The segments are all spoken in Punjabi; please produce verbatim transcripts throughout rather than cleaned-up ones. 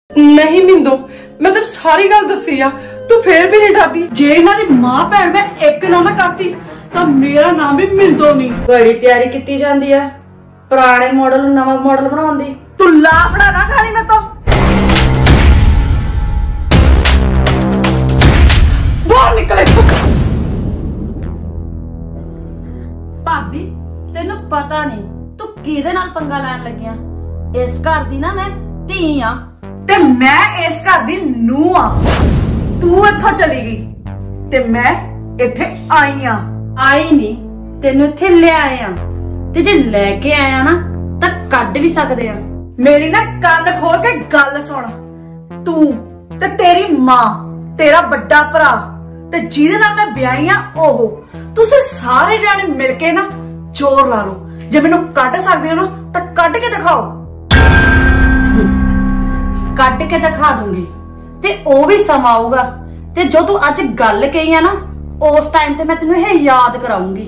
नहीं मिंदो, मैं तेन सारी गल दसी आ, तू फिर भी नहीं डरदी। जे इन्हां दी मां भैन मैं एक ना ना करती तां मेरा नाम भी मिंदो नहीं। बड़ी तैयारी की जाती है पुराने मॉडल नवा मॉडल बनाने दी। तू लाफड़ा ना खाली मैं तो बाहर निकले। भाभी तेनू पता नहीं तू किहदे नाल पंगा लैन लगिया। इस घर दी ना मैं धी आ ते मैं इस घर दी नूंह आ। तू इत्थों चली गई ते मैं इत्थे आई आ। आई नहीं तेनू इत्थे ले आए आ ते जे लेके आया ना तां कड्ड भी सकदे आ। मेरी ना कान खोल के गल सुन। तू ते तेरी मां तेरा बड़ा भरा ते जिहदे नाल मैं ब्याही आ ओह तुसीं सारे जाने मिलके ना जोर ला लो। जे मैनू कड्ड सकदे हो ना तां कड्ड के दिखाओ। कड्ड के दिखा दूंगी ते ओ भी समा आऊगा ते जो तू अज गल कही है ना उस टाइम ते मैं तेनू ये याद कराऊंगी।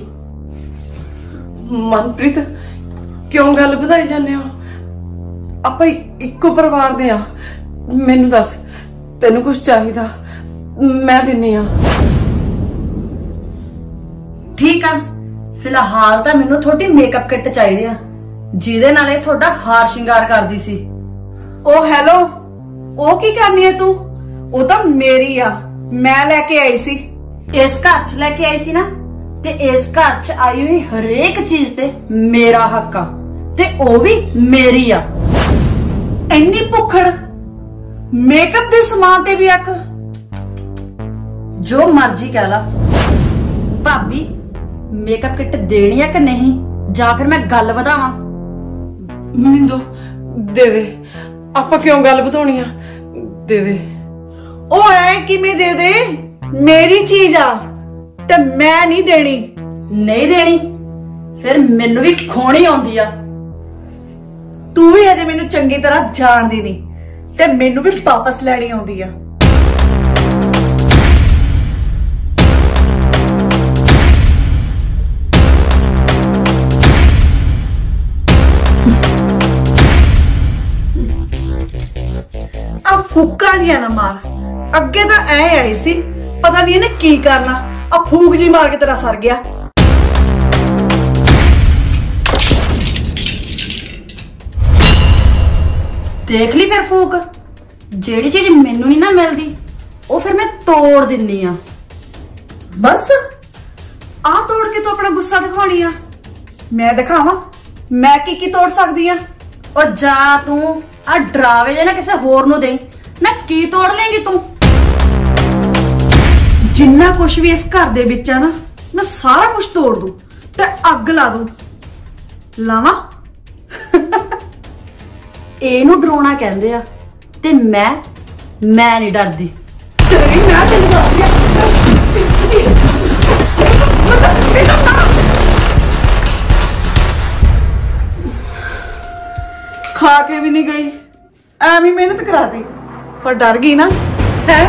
मनप्रीत क्यों गल ਵਧਾਈ ਜਾਂਦੇ ਹੋ? ਆਪਾਂ ਇੱਕੋ ਪਰਿਵਾਰ ਦੇ ਆ। ਮੈਨੂੰ ਦੱਸ ਤੈਨੂੰ ਕੁਝ ਚਾਹੀਦਾ ਮੈਂ ਦਿੰਨੀ ਆ। ठीक है फिलहाल तो मैनू थोड़ी मेकअप किट चाहिए जिहदे नाल इह थोड़ा हार शिंगार करदी सी। ओ हेलो ओ की करनी है तू? ओ तो मेरी आ, मैं लेके आई सी। इस घर च लेके आई सी ना ते इस घर च आई हुई हरेक चीज ते मेरा हक आ ते ओ भी मेरी आ। इन्नी भुखड़ मेकअप दे समान ते भी अक जो मर्जी कह ला। भाभी मेकअप किट देनी है कि नहीं ਜਾਂ ਫਿਰ मैं गल ਵਧਾਵਾਂ? मिंदो दे दे, ਆਪਾਂ क्यों गल ਵਧਾਉਣੀ ਆ? दे दे। ओ ऐ किवें दे दे? मेरी चीज आ ते मैं नहीं देनी। नहीं देनी फिर मैनू भी खोनी आउंदी आ। तू भी हजे मैनू चंगी तरह जानदी नहीं ते मैनू भी वापस लैनी आउंदी आ। फूका जिहा ना मार। अगे तो ऐ आई सी पता नहीं इन्हें की करना। अब फूक जी मार के तेरा सर गया। देख ली फिर फूक जेड़ी चीज मैनू नहीं ना मिलदी वो फिर मैं तोड़ दिन्नी आ। बस आ तोड़ के तो अपना गुस्सा दिखानी आ। मैं दिखावा मैं की की तोड़ सकदी आ? और जा तू आ डरावे जे ना किसे होर नू दे ना की तोड़ लेंगी तू? जिन्ना कुछ भी इस घर दे विच आ ना मैं सारा कुछ तोड़ दूं ते अग ला दूं। लावा एनू डराउणा कहंदे आ ते मैं मैं नहीं डरदी। तेरी मैं तेनू दसदी आ। खा के भी नहीं गई एवं मेहनत करा दी पर डर गई ना है।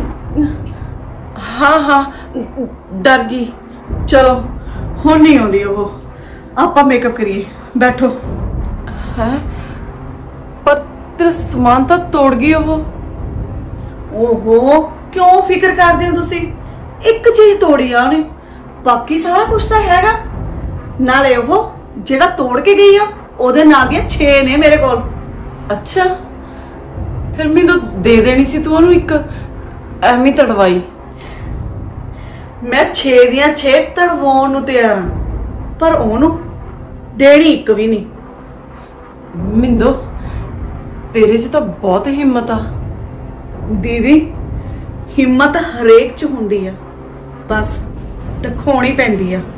हाँ हाँ डर गई। चलो हुण नहीं आउंदी वो। आपां मेकअप करिए बैठो। है पर तेरा समान तो तोड़ गई वो। ओहो क्यों फिक्र करदे हो तुसी? एक चीज तोड़ी आ उन्हें बाकी सारा कुछ तो हैगा। नाले वो जेड़ा तोड़ के गई आ ओदे नाल दियां छे ने मेरे कोल। अच्छा फिर मैं तो दे देनी सी तू ओनू एक एवं तड़वाई। मैं छे दियां छे तड़वाउण नूं तैयार हां पर ओनू देनी एक भी नहीं। मिंदो तेरे च तो बहुत हिम्मत आ। दीदी हिम्मत हरेक च हुंदी आ बस दिखाउणी पैंदी आ।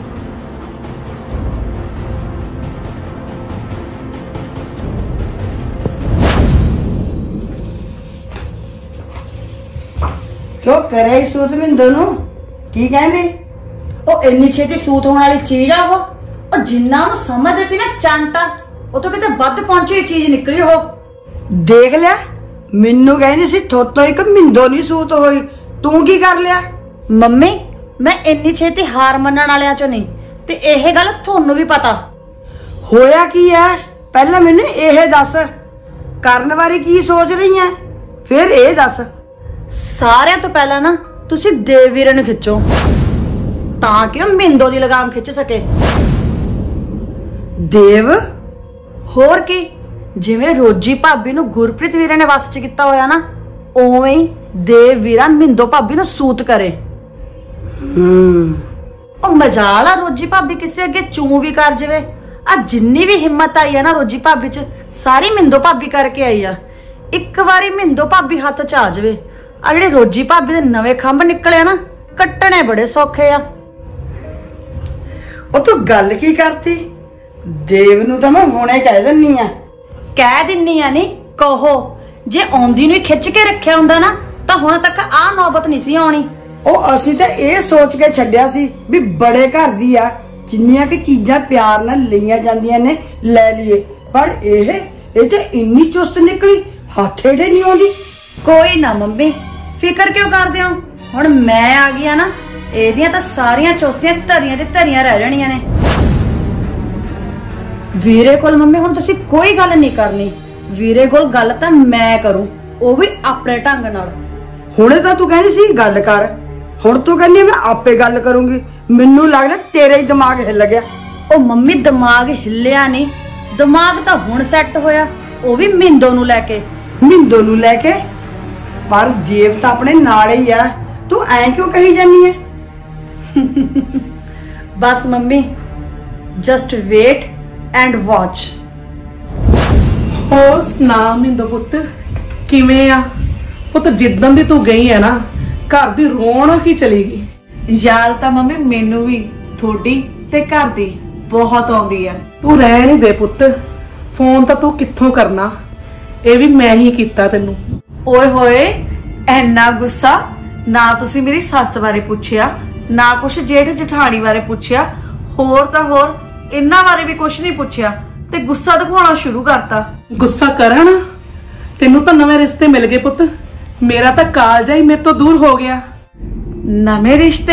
क्यों करे सूत में दोनों की कहंदे? ओ इन्नी छेती सूत होने वाली चीज आ वो और जिन्ना नु समझदे सी ना चांटा ओ तो किते ਵੱਧ पहुंची चीज निकली हो। देख लिया मैनू कहनी सी थोतो एक मिंदो नहीं सूत होई तू की कर लिया? मम्मी मैं इन्नी छेती हार मनण वालियां चों नहीं ते यह गल थोनू भी पता। होया की है पहले मैनू यह दस ਕਰਨ ਬਾਰੇ ਕੀ ਸੋਚ ਰਹੀ ਐ? ਫਿਰ ਇਹ ਦੱਸ। ਸਾਰਿਆਂ ਤੋਂ ਪਹਿਲਾਂ ਨਾ ਤੁਸੀਂ ਦੇਵ ਵੀਰੇ ਨੂੰ ਖਿੱਚੋ ਤਾਂ ਕਿ ਉਹ ਮਿੰਦੋ ਦੀ ਲਗਾਮ ਖਿੱਚ ਸਕੇ। ਦੇਵ? ਹੋਰ ਕੀ, ਜਿਵੇਂ ਰੋਜੀ ਭਾਬੀ ਨੂੰ ਗੁਰਪ੍ਰੀਤ ਵੀਰੇ ਨੇ ਵਸ ਚ ਕੀਤਾ ਹੋਇਆ ਨਾ, ਉਵੇਂ ਹੀ ਦੇਵ ਵੀਰਾ ਮਿੰਦੋ ਭਾਬੀ ਨੂੰ ਸੂਤ ਕਰੇ। ਹੂੰ ਉਹ ਮਜਾਲ ਆ ਰੋਜੀ ਭਾਬੀ ਕਿਸੇ ਅੱਗੇ ਚੂ ਵੀ ਕਰ ਜਾਵੇ। ਆ ਜਿੰਨੀ ਵੀ ਹਿੰਮਤ ਆਈ ਆ ਨਾ ਰੋਜੀ ਭਾਬੀ ਚ, ਸਾਰੀ ਮਿੰਦੋ ਭਾਬੀ ਕਰਕੇ ਆਈ ਆ। ਇੱਕ ਵਾਰੀ ਮਿੰਦੋ ਭਾਬੀ ਹੱਥ ਚ ਆ ਜਾਵੇ, ਆ ਜਿਹੜੇ ਰੋਜੀ ਭਾਬੀ ਦੇ ਨਵੇਂ ਖੰਭ ਨਿਕਲੇ ਆ ਨਾ, ਕੱਟਣੇ ਬੜੇ ਸੌਖੇ ਆ। ਉਹ ਤੂੰ ਗੱਲ ਕੀ ਕਰਤੀ? ਦੇਵ ਨੂੰ ਤਾਂ ਮੈਂ ਹੁਣੇ ਕਹਿ ਦਿੰਨੀ ਆ। ਕਹਿ ਦਿੰਨੀ ਆ ਨੀ, ਕਹੋ। ਜੇ ਆਉਂਦੀ ਨੂੰ ਹੀ ਖਿੱਚ ਕੇ ਰੱਖਿਆ ਹੁੰਦਾ ਨਾ ਤਾਂ ਹੁਣ ਤੱਕ ਆ ਨੌਬਤ ਨਹੀਂ ਸੀ ਆਉਣੀ। ਉਹ ਅਸੀਂ ਤਾਂ ਇਹ ਸੋਚ ਕੇ ਛੱਡਿਆ ਸੀ ਵੀ ਬੜੇ ਘਰ ਦੀ ਆ, ਜਿੰਨੀਆਂ ਕਿ ਚੀਜ਼ਾਂ ਪਿਆਰ ਨਾਲ ਲਈਆਂ ਜਾਂਦੀਆਂ ਨੇ ਲੈ ਲਈਏ, ਪਰ ਇਹ ਇਹ ਤੇ ਇੰਨੀ ਚੁਸਤ ਨਿਕਲੀ, ਹੱਥ ਹੇਠੇ ਨਹੀਂ ਆਉਂਦੀ। ਕੋਈ ਨਾ ਮੰਮੀ, ਫਿਕਰ ਕਿਉਂ ਕਰਦੇ ਹੋ? ਹੁਣ ਮੈਂ ਆ ਗਈ ਆ ਨਾ, ਇਹਦੀਆਂ ਤਾਂ ਸਾਰੀਆਂ ਚੁਸਤੀਆਂ ਧਰੀਆਂ ਤੇ ਧਰੀਆਂ ਰਹਿ ਜਾਣੀਆਂ ਨੇ। ਵੀਰੇ ਕੋਲ ਮੰਮੀ ਹੁਣ ਤੁਸੀਂ ਕੋਈ ਗੱਲ ਨਹੀਂ ਕਰਨੀ। ਵੀਰੇ ਕੋਲ ਗੱਲ ਤਾਂ ਮੈਂ ਕਰੂੰ, ਉਹ ਵੀ ਆਪਣੇ ਢੰਗ ਨਾਲ। ਹੁਣੇ ਤਾਂ ਤੂੰ ਕਹਿੰਦੀ ਸੀ ਗੱਲ ਕਰ, ਹੁਣ ਤੂੰ ਕਹਿੰਦੀ ਮੈਂ ਆਪੇ ਗੱਲ ਕਰੂੰਗੀ। ਮੈਨੂੰ ਲੱਗਦਾ ਤੇਰਾ ਹੀ ਦਿਮਾਗ ਹਿੱਲ ਗਿਆ। ਉਹ ਮੰਮੀ ਦਿਮਾਗ ਹਿੱਲਿਆ ਨਹੀਂ, ਦਿਮਾਗ ਤਾਂ ਹੁਣ ਸੈੱਟ ਹੋਇਆ, ਉਹ ਵੀ ਮਿੰਦੋ ਨੂੰ ਲੈ ਕੇ। ਮਿੰਦੋ ਨੂੰ ਲੈ ਕੇ? ਪਰ ਦੇਵ ਤਾਂ ਆਪਣੇ ਨਾਲ ਹੀ ਆ, ਤੂੰ ਐਂ ਕਿਉਂ ਕਹੀ ਜਾਨੀ ਐ? ਬਸ mummy, just wait and watch. ਹੋਰ ਸੁਣਾ ਮਿੰਦੋ ਪੁੱਤ, ਕਿਵੇਂ ਆ ਪੁੱਤ? ਜਿੱਦਾਂ ਦੀ ਤੂੰ ਗਈ ਹੈ ਨਾ, ਘਰ ਦੀ ਰੌਣਕ ਹੀ ਚਲੀ ਗਈ। ਯਾਦ ਤਾਂ ਮੰਮੀ ਮੈਨੂੰ ਵੀ ਥੋੜੀ ਤੇ ਘਰ ਦੀ ਬਹੁਤ ਆਉਂਦੀ ਆ। ਤੂੰ ਰਹਿਣ ਹੀ ਦੇ ਪੁੱਤ, ਫੋਨ ਤਾਂ ਤੂੰ ਕਿੱਥੋਂ ਕਰਨਾ, ਇਹ ਵੀ ਮੈਂ ਹੀ ਕੀਤਾ ਤੈਨੂੰ। ਓਏ ਹੋਏ, ਐਨਾ ਗੁੱਸਾ? ਨਾ ਤੁਸੀਂ ਮੇਰੀ ਸੱਸ ਬਾਰੇ ਪੁੱਛਿਆ, ਨਾ ਕੁਛ ਜੇਠ ਜਠਾਣੀ ਬਾਰੇ ਪੁੱਛਿਆ, ਹੋਰ ਤਾਂ ਹੋਰ ਇਹਨਾਂ ਬਾਰੇ ਵੀ ਕੁਛ ਨਹੀਂ ਪੁੱਛਿਆ ਤੇ ਗੁੱਸਾ ਦਿਖਾਉਣਾ ਸ਼ੁਰੂ ਕਰਤਾ। ਗੁੱਸਾ ਕਰਨ? ਤੈਨੂੰ ਤਾਂ ਨਵੇਂ ਰਿਸ਼ਤੇ ਮਿਲ ਗਏ ਪੁੱਤ, ਮੇਰਾ ਤਾਂ ਕਾਲਜਾ ਹੀ ਮੇਰੇ ਤੋਂ ਦੂਰ ਹੋ ਗਿਆ। ਨਵੇਂ ਰਿਸ਼ਤੇ?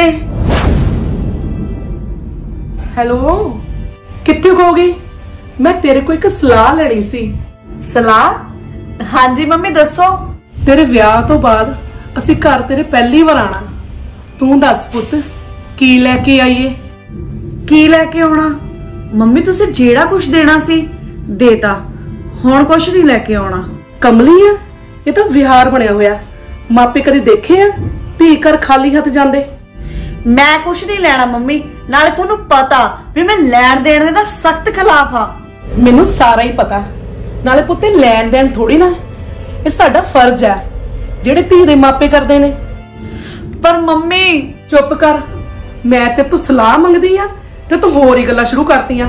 ਹੈਲੋ, ਕਿੱਥੇ ਹੋ ਗਈ? ਮੈਂ ਤੇਰੇ ਕੋਲ ਇੱਕ ਸਲਾਹ ਲੈਣੀ ਸੀ। ਸਲਾਹ? ਹਾਂਜੀ ਮੰਮੀ ਦੱਸੋ। ਤੇਰੇ ਵਿਆਹ ਤੋਂ ਬਾਅਦ ਅਸੀਂ ਘਰ ਤੇਰੇ ਪਹਿਲੀ ਵਾਰ ਆਣਾ, ਤੂੰ ਦੱਸ ਪੁੱਤ ਕੀ ਲੈ ਕੇ ਆਈਏ? ਕੀ ਲੈ ਕੇ ਆਉਣਾ? ਮੰਮੀ ਤੁਸੀਂ ਜਿਹੜਾ ਕੁਝ ਦੇਣਾ ਸੀ ਦੇਤਾ, ਹੁਣ ਕੁਝ ਨਹੀਂ ਲੈ ਕੇ ਆਉਣਾ। ਕਮਲੀ ਆ, ਇਹ ਤਾਂ ਵਿਹਾਰ ਬਣਿਆ ਹੋਇਆ। ਮਾਪੇ ਕਦੇ ਦੇਖੇ ਆ ਧੀ ਘਰ ਖਾਲੀ ਹੱਥ ਜਾਂਦੇ? ਮੈਂ ਕੁਝ ਨਹੀਂ ਲੈਣਾ ਮੰਮੀ, ਨਾਲੇ ਤੁਹਾਨੂੰ ਪਤਾ ਵੀ ਮੈਂ ਲੈਣ ਦੇਣ ਦੇ ਦਾ ਸਖਤ ਖਿਲਾਫ ਆ। ਮੈਨੂੰ ਸਾਰਾ ਹੀ ਪਤਾ, ਨਾਲੇ ਪੁੱਤੇ ਲੈਣ ਦੇਣ ਥੋੜੀ ਨਾ, ਇਹ ਸਾਡਾ ਫਰਜ਼ ਹੈ ਜਿਹੜੇ ਧੀ ਦੇ ਮਾਪੇ ਕਰਦੇ ਨੇ। ਪਰ ਮੰਮੀ। ਚੁੱਪ ਕਰ, ਮੈਂ ਤੇ ਤੂੰ ਸਲਾਹ ਮੰਗਦੀ ਆ ਤੇ ਤੂੰ ਹੋਰ ਹੀ ਗੱਲਾਂ ਸ਼ੁਰੂ ਕਰਤੀਆਂ।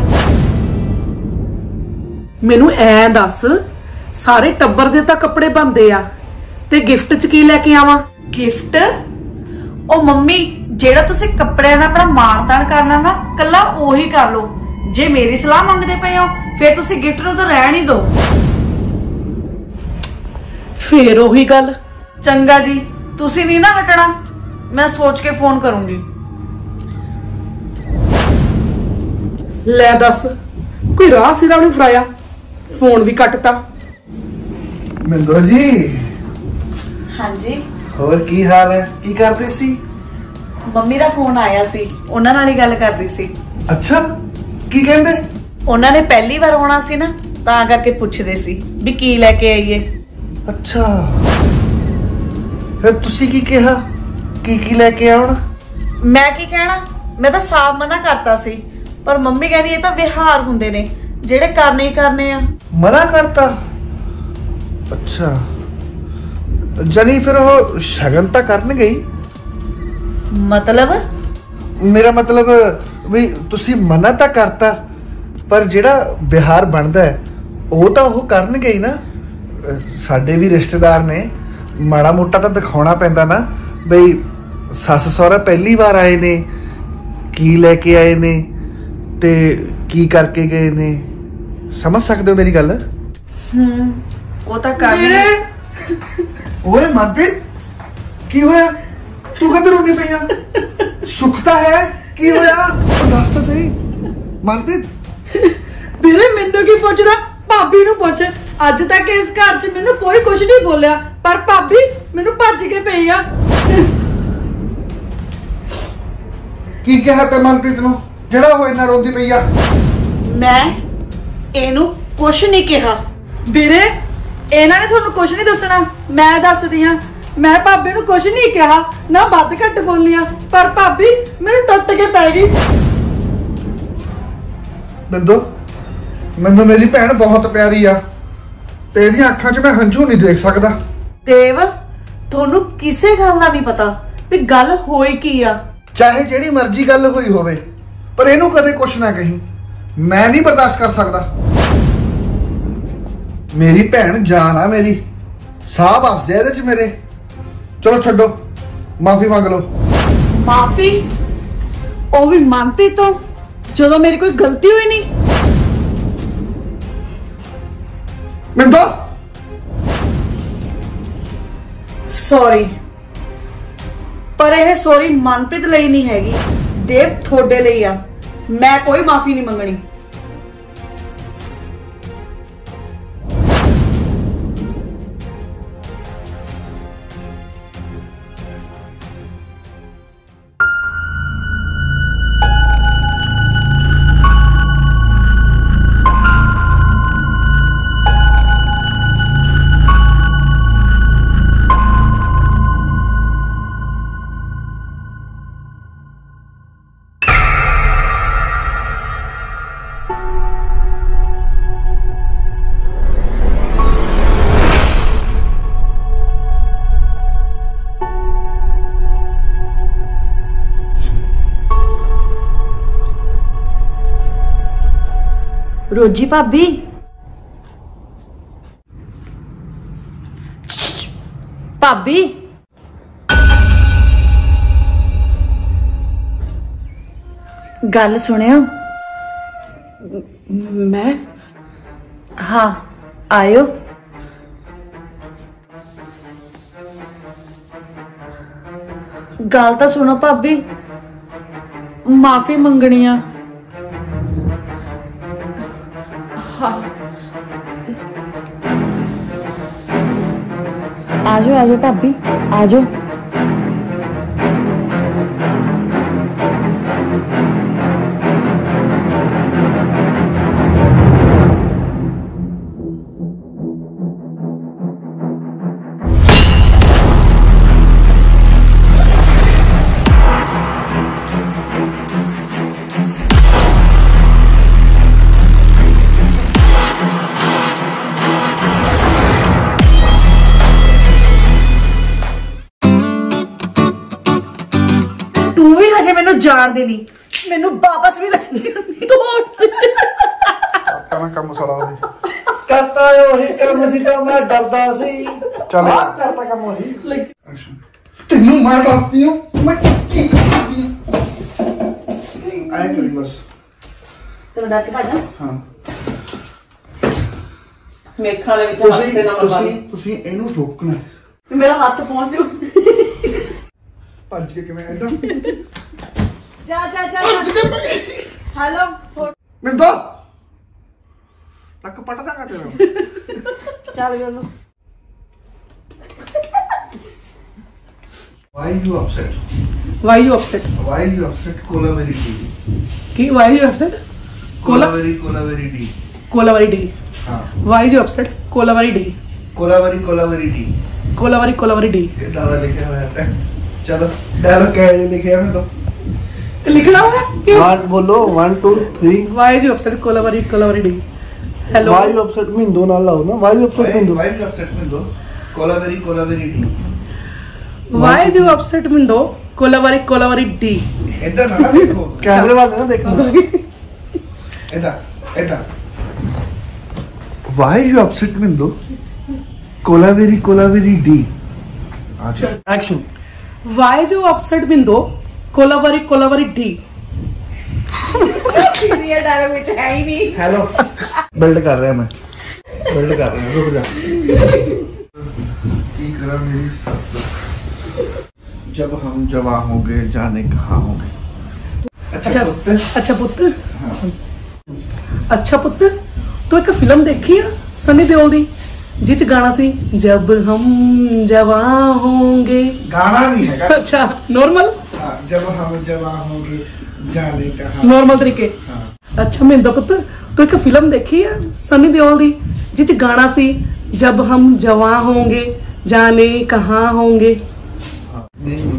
ਮੈਨੂੰ ਐ ਦੱਸ, ਸਾਰੇ ਟੱਬਰ ਦੇ ਤਾਂ ਕੱਪੜੇ ਬਣਦੇ ਆ ਤੇ ਗਿਫਟ ਚ ਕੀ ਲੈ ਕੇ ਆਵਾਂ? ਗਿਫਟ? ਉਹ ਮੰਮੀ, ਜਿਹੜਾ ਤੁਸੀਂ ਕੱਪੜਿਆਂ ਦਾ ਆਪਣਾ ਮਾਣ ਤਾਣ ਕਰਨਾ ਨਾ, ਕੱਲਾ ਉਹੀ ਕਰ ਲਓ। ਜੇ ਮੇਰੀ ਸਲਾਹ ਮੰਗਦੇ ਪਏ ਹੋ ਫਿਰ ਤੁਸੀਂ ਗਿਫਟ ਨੂੰ ਤਾਂ ਰਹਿਣ ਹੀ ਦਿਓ। ਫੇਰ ਉਹੀ ਗੱਲ। ਚੰਗਾ ਜੀ, ਤੁਸੀਂ ਨਹੀਂ ਨਾ ਹਟਣਾ, ਮੈਂ ਸੋਚ ਕੇ ਫੋਨ ਕਰੂੰਗੀ। ਲੈ ਦੱਸ, ਕੋਈ ਰਾਹ ਸਿਰਾ ਨਹੀਂ ਫੜਾਇਆ, ਫੋਨ ਵੀ ਕੱਟਤਾ। ਮਿੰਦੋ ਜੀ। ਹਾਂਜੀ। ਹੋਰ ਕੀ ਹਾਲ ਹੈ? ਕੀ ਕਰਦੇ ਸੀ? ਮੰਮੀ ਦਾ ਫੋਨ ਆਇਆ ਸੀ, ਉਹਨਾਂ ਨਾਲ ਹੀ ਗੱਲ ਕਰਦੀ ਸੀ। ਅੱਛਾ, ਕੀ ਕਹਿੰਦੇ? ਉਹਨਾਂ ਨੇ ਪਹਿਲੀ ਵਾਰ ਆਉਣਾ ਸੀ ਨਾ, ਤਾਂ ਕਰਕੇ ਪੁੱਛਦੇ ਸੀ ਵੀ ਕੀ ਲੈ ਕੇ ਆਈਏ। ਅੱਛਾ, ਫਿਰ ਤੁਸੀਂ ਕੀ ਕਿਹਾ? ਕੀ ਕੀ ਲੈ ਕੇ ਆਉਣ? ਮੈਂ ਕੀ ਕਹਿਣਾ, ਮੈਂ ਤਾਂ ਸਾਫ਼ ਮਨਾ ਕਰਤਾ ਸੀ, ਪਰ ਮੰਮੀ ਕਹਿੰਦੀ ਇਹ ਤਾਂ ਵਿਹਾਰ ਹੁੰਦੇ ਨੇ ਜਿਹੜੇ ਕਰਨੇ ਹੀ ਕਰਨੇ ਆ। ਮਨਾ ਕਰਤਾ? ਅੱਛਾ, ਜਾਨੀ ਫਿਰ ਉਹ ਸ਼ਗਨ ਤਾਂ ਕਰਨਗੇ ਹੀ। ਮਤਲਬ? ਮੇਰਾ ਮਤਲਬ ਵੀ ਤੁਸੀਂ ਮਨਾ ਤਾਂ ਕਰਤਾ, ਪਰ ਜਿਹੜਾ ਵਿਹਾਰ ਬਣਦਾ ਉਹ ਤਾਂ ਉਹ ਕਰਨਗੇ ਹੀ ਨਾ। ਸਾਡੇ ਵੀ ਰਿਸ਼ਤੇਦਾਰ ਨੇ, ਮਾੜਾ ਮੋਟਾ ਤਾਂ ਦਿਖਾਉਣਾ ਪੈਂਦਾ ਨਾ ਬਈ ਸੱਸ ਸਹੁਰਾ ਪਹਿਲੀ ਵਾਰ ਆਏ ਨੇ, ਕੀ ਲੈ ਕੇ ਆਏ ਨੇ ਤੇ ਕੀ ਕਰਕੇ ਗਏ ਨੇ। ਸਮਝ ਸਕਦੇ ਹੋ ਮੇਰੀ ਗੱਲ? ਹੂੰ, ਉਹ ਤਾਂ ਕਰ। ਓਏ ਮਨਪ੍ਰੀਤ, ਕੀ ਹੋਇਆ? ਤੂੰ ਕਦੋਂ ਰੋਣੀ ਪਈ ਆ? ਸੁੱਖ ਤਾਂ ਹੈ, ਕੀ ਹੋਇਆ? ਦੱਸ ਤਾਂ ਸਹੀ ਮਨਪ੍ਰੀਤ। ਵੀਰੇ ਮੈਨੂੰ ਕੀ ਪੁੱਛਦਾ, ਭਾਬੀ ਨੂੰ ਪੁੱਛ। ਅੱਜ ਤੱਕ ਇਸ ਘਰ 'ਚ ਮੈਨੂੰ ਕੋਈ ਕੁਝ ਨਹੀਂ ਬੋਲਿਆ, ਪਰ ਭਾਬੀ ਮੈਨੂੰ ਭੱਜ ਕੇ ਪਈ ਆ। ਕੀ ਕਿਹਾ ਤੇ ਮਨਪ੍ਰੀਤ ਨੂੰ ਜਿਹੜਾ ਉਹ ਇੰਨਾ ਰੋਂਦੀ ਪਈ ਆ? ਮੈਂ ਇਹਨੂੰ ਕੁਝ ਨਹੀਂ ਕਿਹਾ ਵੀਰੇ, ਇਹਨਾਂ ਨੇ ਤੁਹਾਨੂੰ ਕੁਝ ਨਹੀਂ ਦੱਸਣਾ, ਮੈਂ ਦੱਸਦੀ ਆ। ਮੈਂ ਭਾਬੀ ਨੂੰ ਕੁਝ ਨਹੀਂ ਕਿਹਾ, ਨਾ ਵੱਧ ਘੱਟ ਬੋਲੀਆਂ, ਪਰ ਭਾਬੀ ਮੈਨੂੰ ਟੁੱਟ ਕੇ ਪੈ ਗਈ। ਬਿੰਦੂ, ਮੈਨੂੰ ਮੇਰੀ ਭੈਣ ਬਹੁਤ ਪਿਆਰੀ ਆ ਤੇ ਇਹਦੀਆਂ ਅੱਖਾਂ 'ਚ ਮੈਂ ਹੰਝੂ ਨਹੀਂ ਦੇਖ ਸਕਦਾ। ਦੇਵ, ਤੁਹਾਨੂੰ ਕਿਸੇ ਗੱਲ ਦਾ ਨਹੀਂ ਪਤਾ ਵੀ ਗੱਲ ਹੋਈ ਕੀ ਆ। ਚਾਹੇ ਜਿਹੜੀ ਮਰਜ਼ੀ ਗੱਲ ਹੋਈ ਹੋਵੇ, ਪਰ ਇਹਨੂੰ ਕਦੇ ਕੁਛ ਨਾ ਕਹੀਂ, ਮੈਂ ਨਹੀਂ ਬਰਦਾਸ਼ਤ ਕਰ ਸਕਦਾ। ਮੇਰੀ ਭੈਣ ਜਾਨ ਆ ਮੇਰੀ, ਸਾਹ ਵਸਦੇ ਇਹਦੇ 'ਚ ਮੇਰੇ। ਚਲੋ ਛੱਡੋ, ਮਾਫੀ ਮੰਗ ਲਓ। ਮਾਫੀ? ਉਹ ਵੀ ਮਨਪ੍ਰੀਤ ਤੋਂ, ਜਦੋਂ ਮੇਰੀ ਕੋਈ ਗਲਤੀ ਹੋਈ ਨਹੀਂ। ਬਿੰਦੂ, ਸੌਰੀ, ਪਰ ਇਹ ਸੌਰੀ ਮਨਪ੍ਰੀਤ ਲਈ ਨਹੀਂ ਹੈਗੀ, ਦੇਵ ਤੁਹਾਡੇ ਲਈ ਆ। ਮੈਂ ਕੋਈ ਮਾਫੀ ਨਹੀਂ ਮੰਗਣੀ। ਰੋਜੀ ਭਾਬੀ, ਭਾਬੀ ਗੱਲ ਸੁਣਿਓ। ਮੈਂ? ਹਾਂ, ਆਇਓ। ਗੱਲ ਤਾਂ ਸੁਣੋ ਭਾਬੀ, ਮਾਫੀ ਮੰਗਣੀ ਆ। आजो आजो भाभी, आजो। ਜਾਣਦੇ ਨਹੀਂ, ਮੈਨੂੰ ਵਾਪਸ ਵੀ ਲੈਣੀ ਹੁੰਦੀ। ਕਹਾਂ ਕੰਮ ਸਾਲਾ ਉਹੀ ਕਰਤਾ ਉਹੀ ਕੰਮ ਜਿੱਦਾਂ ਮੈਂ ਡਰਦਾ ਸੀ। ਚੱਲ ਆਹ ਕਰਤਾ ਕੰਮ ਉਹੀ। ਤੈਨੂੰ ਮੈਂ ਦੱਸਦੀ ਹਾਂ ਮੈਂ ਕੀ ਕਰ ਸਕਦੀ ਹਾਂ। ਆਏ ਕਰੀ ਬਸ। ਤੈਨੂੰ ਡਰ ਕੇ ਭਾਜਾ। ਹਾਂ, ਮੇਖਾਂ ਦੇ ਵਿੱਚ ਤੁਸੀਂ ਹੱਥ ਦੇ ਨਾਲ ਤੁਸੀਂ ਤੁਸੀਂ ਇਹਨੂੰ ਰੋਕਣਾ। ਮੇਰਾ ਹੱਥ ਪਹੁੰਚ ਜੂ। ਭੱਜ ਕੇ ਕਿਵੇਂ ਏਦਾਂ? ਜਾ ਜਾ ਜਾ। ਹੈਲੋ ਮਿੰਦੋ, ਲੱਕ ਪੱਟ ਦਾਂਗਾ ਤੇਰਾ। ਚੱਲ Golu. Why you upset? Why you upset? Why you upset? Colaveri D. Ki why you upset? Cola Colaveri Colaveri D. Colaveri D. हाँ. Why you upset? Colaveri D. Colaveri Colaveri D. Colaveri Colaveri D. कितना वाला लिखा हुआ है? चलो डायलॉग क्या है लिखे हैं तो? लिखना होगा क्यों? वन बोलो, one two three. Why you upset? Colaveri Colaveri D. Hello. Why you upset me? दो ना लाओ ना। Why you upset me? दो। Why you upset me दो? Colaveri Colaveri D. Why you upset me दो? Colaveri Colaveri D. इधर ना देखो। कैमरे वाले ना देखना। इधर इधर। Why you upset me दो? Colaveri Colaveri D. अच्छा। Action. Why you upset me दो? Colaveri Colaveri D. ये डायलॉग ਵਿੱਚ ਹੈ ਹੀ नहीं। हेलो बिल्ड कर रहा मैं बिल्ड कर रहा रुक जा की करा मेरी सस जब हम जवां होंगे जाने कहाँ होंगे। अच्छा पुत्र अच्छा पुत्र अच्छा पुत्र तू एक फिल्म देखी है सनी देओल दी जिच गाना सी जब हम जवां होंगे। गाना नहीं है अच्छा नॉर्मल, हाँ, जब हम जवां होंगे जाने कहां, नॉर्मल तरीके। हाँ। अच्छा मिंदो पुत तू एक फिल्म देखी है सनी देओल दी जिच गाना सी जब हम जवां होंगे जाने कहां होंगे? नहीं